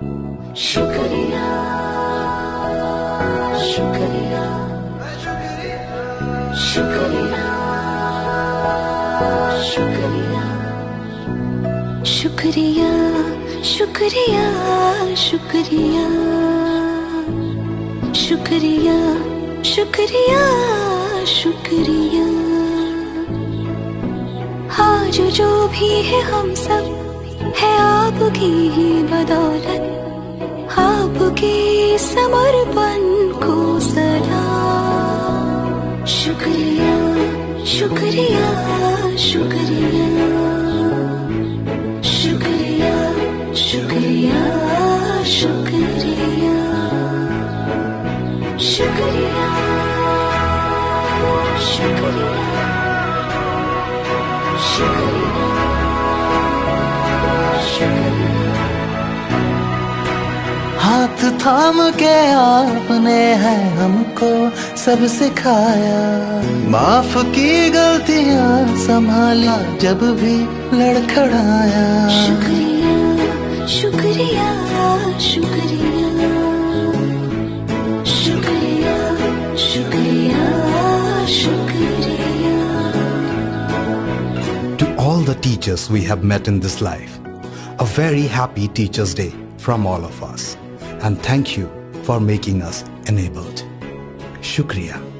शुक्रिया शुक्रिया शुक्रिया शुक्रिया शुक्रिया शुक्रिया शुक्रिया शुक्रिया शुक्रिया शुक्रिया। आज जो भी है हम सब है आपकी ही बदौलत, आपके समर्पण को सलाम। शुक्रिया शुक्रिया शुक्रिया शुक्रिया शुक्रिया शुक्रिया शुक्रिया शुक्रिया शुक्रिया शुक्रिया। हाथ थाम के आपने है हमको सब सिखाया, माफ की गलतियां संभाला जब भी लड़खड़ाया। शुक्रिया शुक्रिया शुक्रिया शुक्रिया शुक्रिया शुक्रिया। To all the teachers we have met in this life, a very happy Teachers' Day from all of us. And thank you for making us enabled. Shukriya.